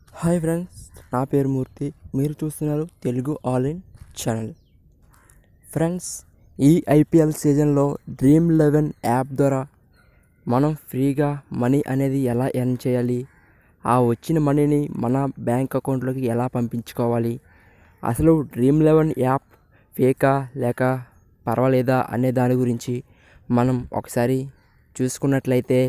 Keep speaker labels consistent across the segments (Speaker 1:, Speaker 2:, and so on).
Speaker 1: Hi friends, నా పేరు మూర్తి. మీరు చూస్తున్నారు Telugu all in channel. Friends, ఈ ఐపీఎల్ సీజన్లో డ్రీమ్11 యాప్ ద్వారా మనం ఫ్రీగా మనీ అనేది ఎలా ఎర్న్ చేయాలి, ఆ వచ్చిన మనీని మన బ్యాంక్ అకౌంట్లోకి ఎలా పంపించుకోవాలి, అసలు డ్రీమ్11 యాప్ ఫేకా లేక పర్వాలేదా అనే దాని గురించి మనం ఒకసారి చూసుకున్నట్లయితే,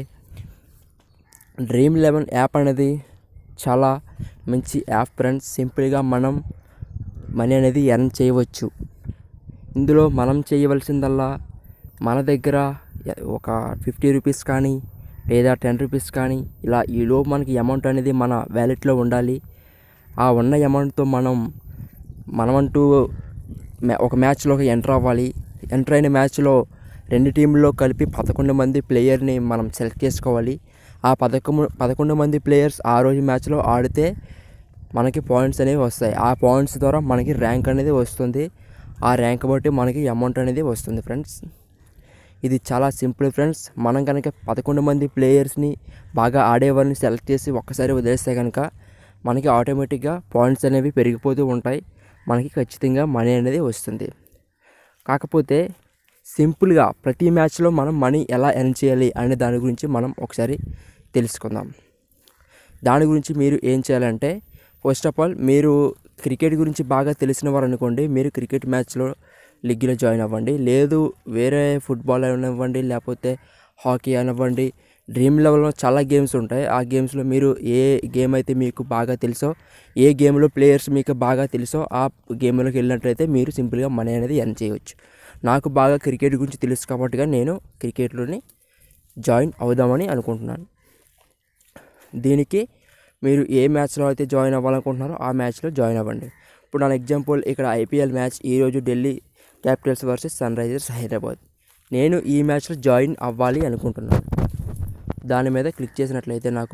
Speaker 1: డ్రీమ్11 యాప్ అనేది చాలా మంచి యాప్ ఫ్రెండ్స్. సింపుల్గా మనం మనీ అనేది ఎర్న్ చేయవచ్చు. ఇందులో మనం చేయవలసిందల్లా మన దగ్గర ఒక 50 రూపీస్ కానీ లేదా 10 రూపీస్ కానీ ఇలా ఈలోపు మనకి అమౌంట్ అనేది మన వ్యాలెట్లో ఉండాలి. ఆ ఉన్న అమౌంట్తో మనమంటూ ఒక మ్యాచ్లోకి ఎంటర్ అవ్వాలి. ఎంటర్ అయిన మ్యాచ్లో రెండు టీంల్లో కలిపి 11 మంది ప్లేయర్ని మనం సెలెక్ట్ చేసుకోవాలి. ఆ 11 మంది ప్లేయర్స్ ఆ రోజు మ్యాచ్లో ఆడితే మనకి పాయింట్స్ అనేవి వస్తాయి. ఆ పాయింట్స్ ద్వారా మనకి ర్యాంక్ అనేది వస్తుంది. ఆ ర్యాంక్ బట్టి మనకి అమౌంట్ అనేది వస్తుంది ఫ్రెండ్స్. ఇది చాలా సింపుల్ ఫ్రెండ్స్. మనం కనుక 11 మంది ప్లేయర్స్ని బాగా ఆడేవారిని సెలెక్ట్ చేసి ఒక్కసారి వదిలేస్తే కనుక మనకి ఆటోమేటిక్గా పాయింట్స్ అనేవి పెరిగిపోతూ ఉంటాయి. మనకి ఖచ్చితంగా మనీ అనేది వస్తుంది. కాకపోతే సింపుల్గా ప్రతి మ్యాచ్లో మనం మనీ ఎలా ఎర్న్ చేయాలి అనే దాని గురించి మనం ఒకసారి తెలుసుకుందాం. దాని గురించి మీరు ఏం చేయాలంటే, ఫస్ట్ ఆఫ్ ఆల్ మీరు క్రికెట్ గురించి బాగా తెలిసిన వారు అనుకోండి, మీరు క్రికెట్ మ్యాచ్లో లీగ్లో జాయిన్ అవ్వండి. లేదు వేరే ఫుట్బాల్ అనివ్వండి, లేకపోతే హాకీ అనివ్వండి, డ్రీమ్11లో చాలా గేమ్స్ ఉంటాయి. ఆ గేమ్స్లో మీరు ఏ గేమ్ అయితే మీకు బాగా తెలుసో, ఏ గేమ్లో ప్లేయర్స్ మీకు బాగా తెలుసో ఆ గేమ్లోకి వెళ్ళినట్లయితే మీరు సింపుల్గా మనీ అనేది ఎర్న్ చేయవచ్చు. నాకు బాగా క్రికెట్ గురించి తెలుసు కాబట్టిగా నేను క్రికెట్లోని జాయిన్ అవుదామని అనుకుంటున్నాను. దీనికి మీరు ఏ మ్యాచ్లో అయితే జాయిన్ అవ్వాలనుకుంటున్నారో ఆ మ్యాచ్లో జాయిన్ అవ్వండి. ఇప్పుడు నా ఎగ్జాంపుల్, ఇక్కడ ఐపీఎల్ మ్యాచ్ ఈరోజు Delhi Capitals versus Sunrisers Hyderabad. నేను ఈ మ్యాచ్లో జాయిన్ అవ్వాలి అనుకుంటున్నాను. దాని మీద క్లిక్ చేసినట్లయితే నాకు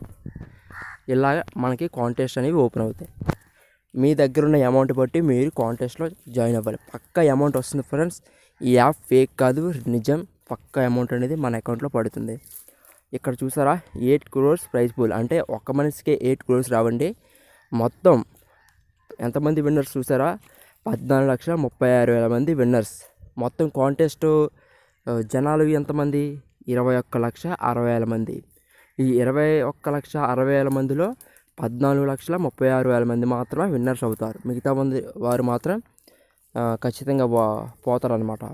Speaker 1: ఇలాగ మనకి కాంటెస్ట్ అనేవి ఓపెన్ అవుతాయి. మీ దగ్గర ఉన్న అమౌంట్ బట్టి మీరు కాంటెస్ట్లో జాయిన్ అవ్వాలి. పక్కా అమౌంట్ వస్తుంది ఫ్రెండ్స్. ఈ యాప్ ఫేక్ కాదు, నిజం. పక్కా అమౌంట్ అనేది మన అకౌంట్లో పడుతుంది. ఇక్కడ చూసారా, 8 crores ప్రైజ్ పూల్. అంటే ఒక్క మనిషికే 8 crores రావండి. మొత్తం ఎంతమంది విన్నర్స్ చూసారా, 14,36,000 మంది విన్నర్స్. మొత్తం కాంటెస్ట్ జనాలు ఎంతమంది, 21,60,000 మంది. ఈ 21,60,000 మందిలో 14,36,000 మంది మాత్రమే విన్నర్స్ అవుతారు. మిగతా మంది వారు మాత్రం ఖచ్చితంగా పోతారనమాట.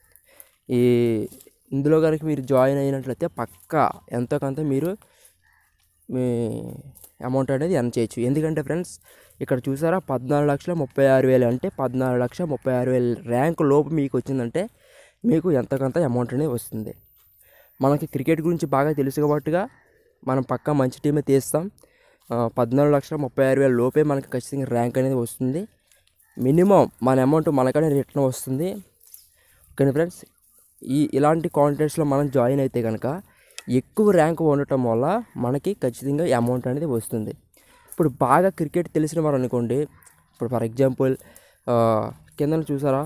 Speaker 1: ఇందులో కనుక మీరు జాయిన్ అయినట్లయితే పక్కా ఎంతో కొంత మీరు మీ అమౌంట్ అనేది ఎర్న్ చేయొచ్చు. ఎందుకంటే ఫ్రెండ్స్, ఇక్కడ చూసారా 14,36,000 అంటే 14,36,000 ర్యాంక్ లోపు మీకు వచ్చిందంటే మీకు ఎంతో కొంత అమౌంట్ అనేది వస్తుంది. మనకి క్రికెట్ గురించి బాగా తెలుసు కాబట్టిగా మనం పక్కా మంచి టీమే తీస్తాం. 14,36,000 లోపే మనకి ఖచ్చితంగా ర్యాంక్ అనేది వస్తుంది. మినిమం మన అమౌంట్ మనకనే రిటర్న్ వస్తుంది. ఓకే ఫ్రెండ్స్, ఇలాంటి కాంటెస్ట్లో మనం జాయిన్ అయితే కనుక ఎక్కువ ర్యాంక్ ఉండటం వల్ల మనకి ఖచ్చితంగా అమౌంట్ అనేది వస్తుంది. ఇప్పుడు బాగా క్రికెట్ తెలిసిన వారు అనుకోండి, ఇప్పుడు ఫర్ ఎగ్జాంపుల్ కింద చూసారా,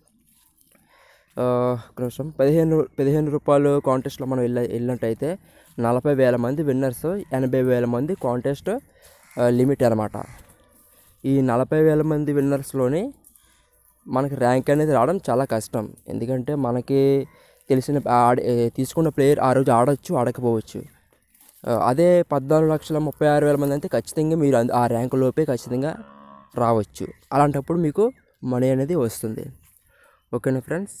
Speaker 1: కొంచెం 15 రూపాయలు కాంటెస్ట్లో మనం వెళ్ళినట్టయితే 40,000 మంది విన్నర్స్, 80,000 మంది కాంటెస్ట్ లిమిట్ అనమాట. ఈ 40,000 మంది విన్నర్స్లోని మనకి ర్యాంక్ అనేది రావడం చాలా కష్టం. ఎందుకంటే మనకి తెలిసిన తీసుకున్న ప్లేయర్ ఆ రోజు ఆడవచ్చు, ఆడకపోవచ్చు. అదే 14,36,000 మంది అంటే ఖచ్చితంగా మీరు ఆ ర్యాంక్ లోపే ఖచ్చితంగా రావచ్చు. అలాంటప్పుడు మీకు మనీ అనేది వస్తుంది. ఓకేనా ఫ్రెండ్స్,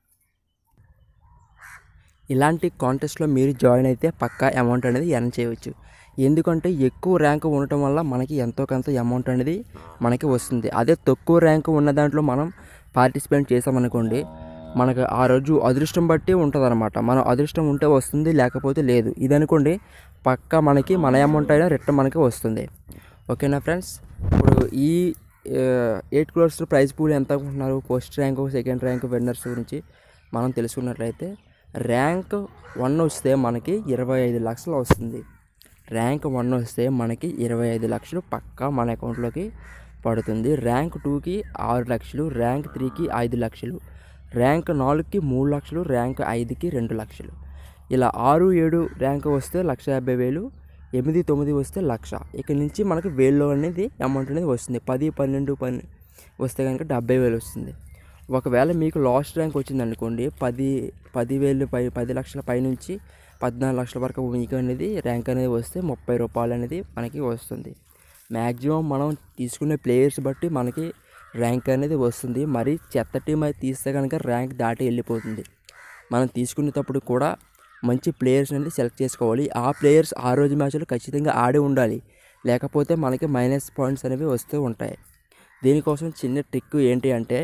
Speaker 1: ఇలాంటి కాంటెస్ట్లో మీరు జాయిన్ అయితే పక్కా అమౌంట్ అనేది ఎర్న్ చేయవచ్చు. ఎందుకంటే ఎక్కువ ర్యాంక్ ఉండటం వల్ల మనకి ఎంతో కొంత అమౌంట్ అనేది మనకి వస్తుంది. అదే తక్కువ ర్యాంక్ ఉన్న దాంట్లో మనం పార్టిసిపేట్ చేసామనుకోండి, మనకు ఆ రోజు అదృష్టం బట్టి ఉంటుంది అనమాట. మనం అదృష్టం ఉంటే వస్తుంది, లేకపోతే లేదు. ఇది అనుకోండి, పక్కా మనకి మన అమౌంట్ అయినా రిటర్న్ మనకి వస్తుంది. ఓకేనా ఫ్రెండ్స్, ఇప్పుడు ఈ 8 crores ప్రైజ్ పూల్ ఎంత అనుకుంటున్నారు? First rank, second rank winners గురించి మనం తెలుసుకున్నట్లయితే, ర్యాంక్ 1 వస్తే మనకి 25 లక్షలు వస్తుంది. ర్యాంక్ 1 వస్తే మనకి 25 లక్షలు పక్కా మన అకౌంట్లోకి పడుతుంది. ర్యాంక్ 2కి 6 లక్షలు, ర్యాంక్ 3కి 5 లక్షలు, ర్యాంక్ 4కి 3 లక్షలు, ర్యాంక్ 5కి 2 లక్షలు. ఇలా 6, 7 ర్యాంక్ వస్తే 1,50,000, 8, 9 వస్తే 1,00,000. ఇక్కడ నుంచి మనకి 1000 అనేది అమౌంట్ అనేది వస్తుంది. 10, 12 వస్తే కనుక 70,000 వస్తుంది. ఒకవేళ మీకు లాస్ట్ ర్యాంక్ వచ్చిందనుకోండి 10,000 10 లక్షల పైనుంచి 14 లక్షల వరకు మీకు అనేది ర్యాంక్ అనేది వస్తే ₹30 అనేది మనకి వస్తుంది. మ్యాక్సిమం మనం తీసుకునే ప్లేయర్స్ బట్టి మనకి ర్యాంక్ అనేది వస్తుంది. మరి చెత్త టీం అయితే తీస్తే కనుక ర్యాంక్ దాటి వెళ్ళిపోతుంది. మనం తీసుకునేటప్పుడు కూడా మంచి ప్లేయర్స్ అనేది సెలెక్ట్ చేసుకోవాలి. ఆ ప్లేయర్స్ ఆ రోజు మ్యాచ్లో ఖచ్చితంగా ఆడి ఉండాలి. లేకపోతే మనకి మైనస్ పాయింట్స్ అనేవి వస్తూ ఉంటాయి. దీనికోసం చిన్న ట్రిక్ ఏంటి అంటే,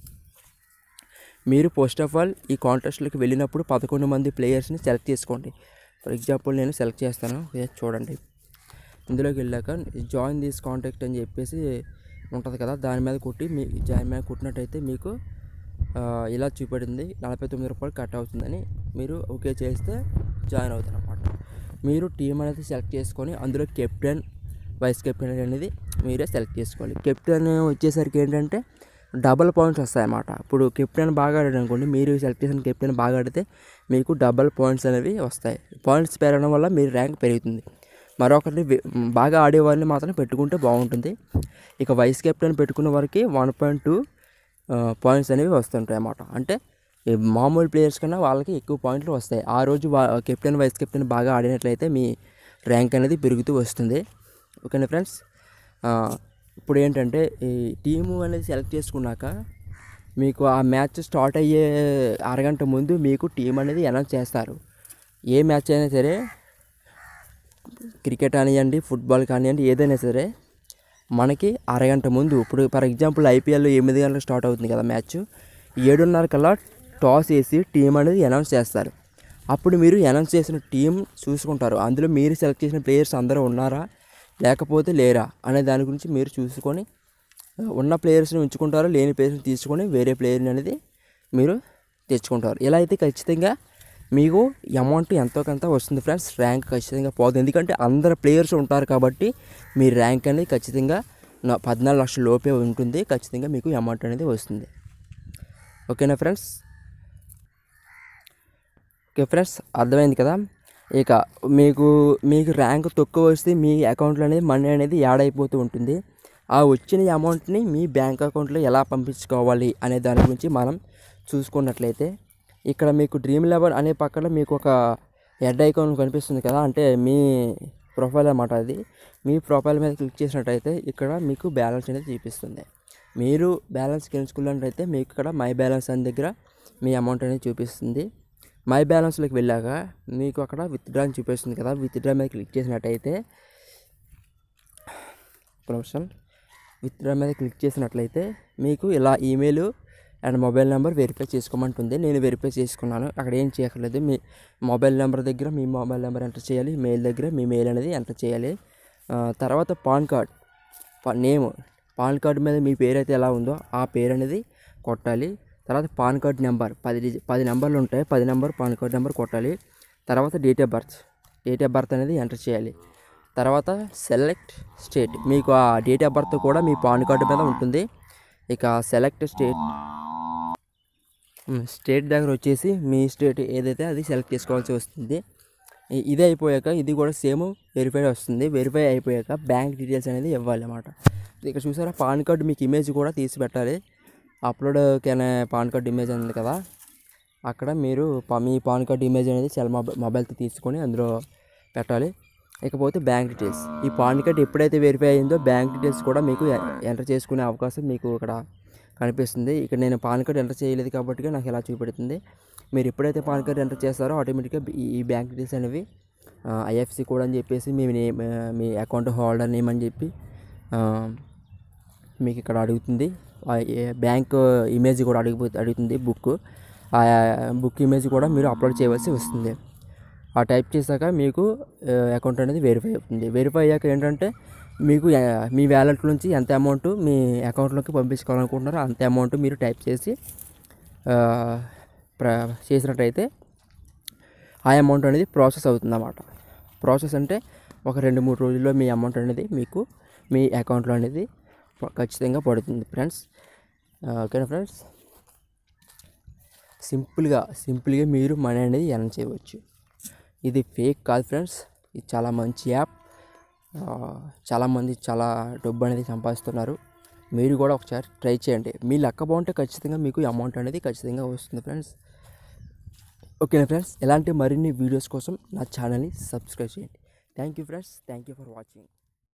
Speaker 1: మీరు ఫస్ట్ ఆఫ్ ఆల్ ఈ కాంటెస్ట్లోకి వెళ్ళినప్పుడు 11 మంది ప్లేయర్స్ని సెలెక్ట్ చేసుకోండి. ఫర్ ఎగ్జాంపుల్ నేను సెలెక్ట్ చేస్తాను, చూడండి. ఇందులోకి వెళ్ళాక జాయిన్ దిస్ కాంటాక్ట్ అని చెప్పేసి ఉంటుంది కదా, దాని మీద కొట్టి దాని మీద కొట్టినట్టయితే మీకు ఇలా చూపడింది ₹49 కట్ అవుతుందని. మీరు ఓకే చేస్తే జాయిన్ అవుతారు అన్నమాట. మీరు టీం అనేది సెలెక్ట్ చేసుకొని అందులో కెప్టెన్, వైస్ కెప్టెన్ అనేది మీరే సెలెక్ట్ చేసుకోవాలి. కెప్టెన్ వచ్చేసరికి ఏంటంటే డబల్ పాయింట్స్ వస్తాయన్నమాట. ఇప్పుడు కెప్టెన్ బాగా ఆడాడు అనుకోండి, మీరు సెలెక్ట్ చేసిన కెప్టెన్ బాగా ఆడితే మీకు డబల్ పాయింట్స్ అనేవి వస్తాయి. పాయింట్స్ పెరగడం వల్ల మీ ర్యాంక్ పెరుగుతుంది. మరొకరిని బాగా ఆడేవారిని మాత్రం పెట్టుకుంటే బాగుంటుంది. ఇక వైస్ కెప్టెన్ పెట్టుకున్న వారికి 1.2 పాయింట్స్ అనేవి వస్తుంటాయి అన్నమాట. అంటే మామూలు ప్లేయర్స్ కన్నా వాళ్ళకి ఎక్కువ పాయింట్లు వస్తాయి. ఆ రోజు కెప్టెన్, వైస్ కెప్టెన్ బాగా ఆడినట్లయితే మీ ర్యాంక్ అనేది పెరుగుతూ వస్తుంది. ఓకేనా ఫ్రెండ్స్. ఇప్పుడు ఏంటంటే ఈ టీము అనేది సెలెక్ట్ చేసుకున్నాక మీకు ఆ మ్యాచ్ స్టార్ట్ అయ్యే అరగంట ముందు మీకు టీం అనేది అనౌన్స్ చేస్తారు. ఏ మ్యాచ్ అయినా సరే, క్రికెట్ కానివ్వండి, ఫుట్బాల్ కానివ్వండి, ఏదైనా సరే మనకి అరగంట ముందు, ఇప్పుడు ఫర్ ఎగ్జాంపుల్ IPL 8 గంటలకు స్టార్ట్ అవుతుంది కదా మ్యాచ్, 7:30 కల్లా టాస్ వేసి టీం అనేది అనౌన్స్ చేస్తారు. అప్పుడు మీరు అనౌన్స్ చేసిన టీం చూసుకుంటారు. అందులో మీరు సెలెక్ట్ చేసిన ప్లేయర్స్ అందరూ ఉన్నారా లేకపోతే లేరా అనే దాని గురించి మీరు చూసుకొని ఉన్న ప్లేయర్స్ని ఉంచుకుంటారు, లేని ప్లేయర్స్ని తీసుకొని వేరే ప్లేయర్ని అనేది మీరు తెచ్చుకుంటారు. ఇలా అయితే ఖచ్చితంగా మీకు అమౌంట్ ఎంతో కొంత వస్తుంది ఫ్రెండ్స్. ర్యాంక్ ఖచ్చితంగా పోతుంది. ఎందుకంటే అందరు ప్లేయర్స్ ఉంటారు కాబట్టి మీ ర్యాంక్ అనేది ఖచ్చితంగా 14 లక్షల లోపే ఉంటుంది. ఖచ్చితంగా మీకు అమౌంట్ అనేది వస్తుంది. ఓకేనా ఫ్రెండ్స్. ఓకే ఫ్రెండ్స్, అర్థమైంది కదా. ఇక మీకు ర్యాంక్ తక్కువ వస్తే మీ అకౌంట్లో అనేది మనీ అనేది యాడ్ అయిపోతూ ఉంటుంది. ఆ వచ్చిన అమౌంట్ని మీ బ్యాంక్ అకౌంట్లో ఎలా పంపించుకోవాలి అనే దాని గురించి మనం చూసుకున్నట్లయితే, ఇక్కడ మీకు Dream11 అనే పక్కన మీకు ఒక హెడ్ ఐకాన్ కనిపిస్తుంది కదా, అంటే మీ ప్రొఫైల్ అన్నమాట. అది మీ ప్రొఫైల్ మీద క్లిక్ చేసినట్టయితే ఇక్కడ మీకు బ్యాలెన్స్ అనేది చూపిస్తుంది. మీరు బ్యాలెన్స్ గెలుచుకున్నట్టయితే మీకు ఇక్కడ మై బ్యాలెన్స్ అనే దగ్గర మీ అమౌంట్ అనేది చూపిస్తుంది. మై బ్యాలెన్స్లోకి వెళ్ళాక మీకు అక్కడ విత్డ్రా అని చూపిస్తుంది కదా, విత్డ్రా మీద క్లిక్ చేసినట్టయితే విత్డ్రా మీద క్లిక్ చేసినట్లయితే మీకు ఇలా email and mobile number verify చేసుకోమంటుంది. నేను వెరిఫై చేసుకున్నాను. అక్కడ ఏం చేయక్కర్లేదు. మీ మొబైల్ నెంబర్ దగ్గర మీ మొబైల్ నెంబర్ ఎంటర్ చేయాలి, మెయిల్ దగ్గర మీ మెయిల్ అనేది ఎంటర్ చేయాలి. తర్వాత PAN card name, PAN card మీద మీ పేరు అయితే ఎలా ఉందో ఆ పేరు అనేది కొట్టాలి. తర్వాత పాన్ కార్డ్ నెంబర్ 10 నెంబర్లు ఉంటాయి, 10 నెంబర్ పాన్ కార్డ్ నెంబర్ కొట్టాలి. తర్వాత డేట్ ఆఫ్ బర్త్ అనేది ఎంటర్ చేయాలి. తర్వాత సెలెక్ట్ స్టేట్, మీకు ఆ డేట్ ఆఫ్ బర్త్ కూడా మీ పాన్ కార్డు మీద ఉంటుంది. ఇక సెలెక్ట్ స్టేట్ దగ్గర వచ్చేసి మీ స్టేట్ ఏదైతే అది సెలెక్ట్ చేసుకోవాల్సి వస్తుంది. ఇది అయిపోయాక ఇది కూడా సేమ్ వెరిఫై వస్తుంది. వెరిఫై అయిపోయాక బ్యాంక్ డీటెయిల్స్ అనేది ఇవ్వాలి అన్నమాట. ఇక్కడ చూసారా, పాన్ కార్డు మీకు ఇమేజ్ కూడా తీసి పెట్టాలి. అప్లోడ్ పాన్ కార్డ్ ఇమేజ్ ఉంది కదా, అక్కడ మీరు మీ పాన్ కార్డ్ ఇమేజ్ అనేది సెల్ మొబైల్తో తీసుకొని అందులో పెట్టాలి. ఇకపోతే బ్యాంక్ డీటెయిల్స్, ఈ పాన్ కార్డ్ ఎప్పుడైతే వెరిఫై అయిందో బ్యాంక్ డీటెయిల్స్ కూడా మీకు ఎంటర్ చేసుకునే అవకాశం మీకు ఇక్కడ కనిపిస్తుంది. ఇక్కడ నేను పాన్ కార్డ్ ఎంటర్ చేయలేదు కాబట్టి నాకు ఇలా చూపెడుతుంది. మీరు ఎప్పుడైతే పాన్ కార్డ్ ఎంటర్ చేస్తారో ఆటోమేటిక్గా ఈ బ్యాంక్ డీటెయిల్స్ అనేవి IFSC కోడ్ అని చెప్పేసి మీ అకౌంట్ హోల్డర్ నేమ్ అని చెప్పి మీకు ఇక్కడ అడుగుతుంది. బ్యాంక్ ఇమేజ్ కూడా అడుగుతుంది. ఆ బుక్ ఇమేజ్ కూడా మీరు అప్లోడ్ చేయవలసి వస్తుంది. ఆ టైప్ చేశాక మీకు అకౌంట్ అనేది వెరిఫై అవుతుంది. వెరిఫై అయ్యాక ఏంటంటే మీకు మీ వ్యాలెట్ నుంచి ఎంత అమౌంట్ మీ అకౌంట్లోకి పంపించుకోవాలనుకుంటున్నారో అంత అమౌంట్ మీరు టైప్ చేసి చేసినట్టయితే ఆ అమౌంట్ అనేది ప్రాసెస్ అవుతుంది అన్నమాట. ప్రాసెస్ అంటే ఒక 2-3 రోజుల్లో మీ అమౌంట్ అనేది మీకు మీ అకౌంట్లో అనేది ఖచ్చితంగా పడుతుంది ఫ్రెండ్స్. ఓకేనా ఫ్రెండ్స్, సింపుల్గా మీరు మనీ అనేది ఎర్న్ చేయవచ్చు. ఇది ఫేక్ కాదు ఫ్రెండ్స్, ఇది చాలా మంచి యాప్. చాలామంది చాలా డబ్బు అనేది సంపాదిస్తున్నారు. మీరు కూడా ఒకసారి ట్రై చేయండి. మీ లెక్క బాగుంటే ఖచ్చితంగా మీకు అమౌంట్ అనేది ఖచ్చితంగా వస్తుంది ఫ్రెండ్స్. ఓకేనా ఫ్రెండ్స్, ఇలాంటి మరిన్ని వీడియోస్ కోసం నా ఛానల్ని సబ్స్క్రైబ్ చేయండి. Thank you friends, thank you for watching.